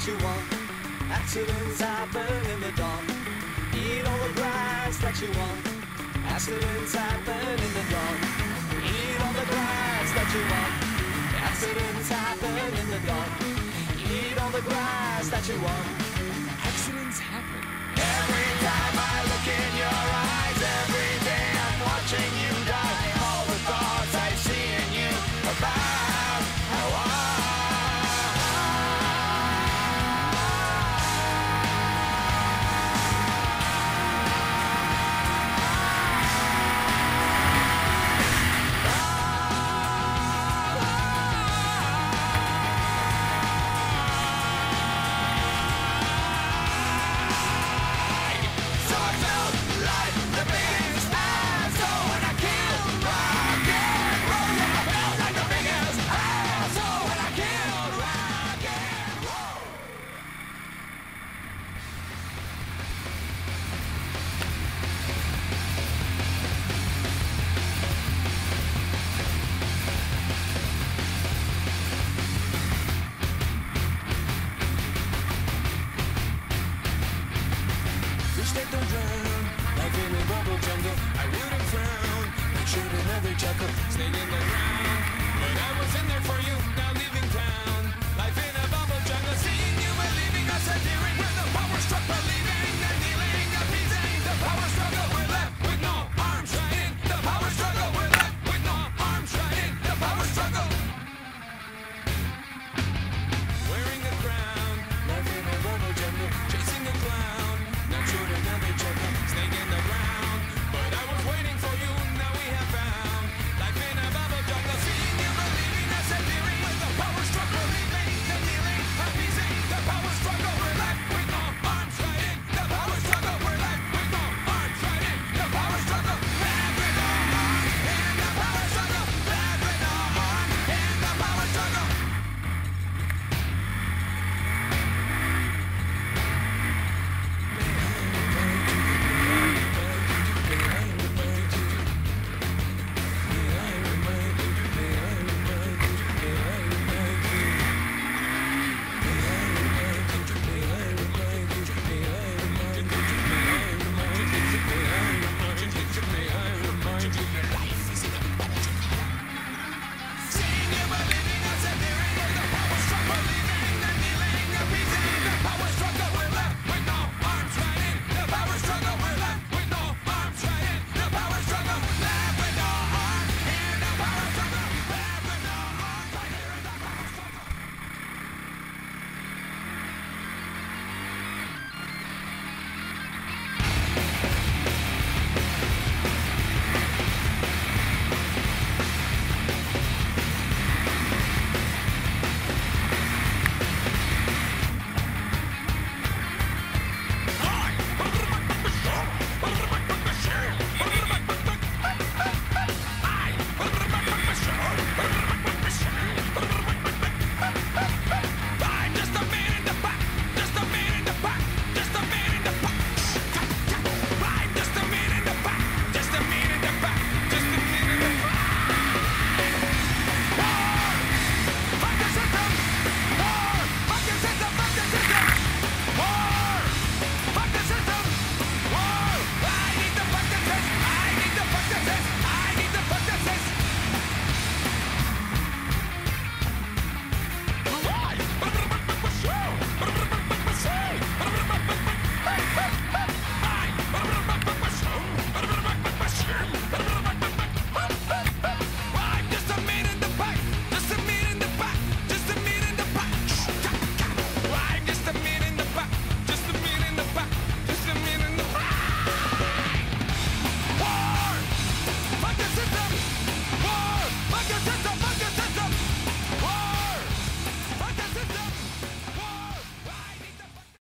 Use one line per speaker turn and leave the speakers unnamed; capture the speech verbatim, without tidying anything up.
that you want. Accidents happen in the dark. Eat all the grass that you want. Accidents happen in the dark. Eat all the grass that you want. Accidents happen in the dark. Eat all the grass that you want.
Accidents happen.
Every time I look in your eyes, every day I'm watching you die. All the thoughts I see in you about how I
That don't drown, life in a bubble jungle. I wouldn't frown, shoot another chuckle, staying in the ground. But I was in there for you.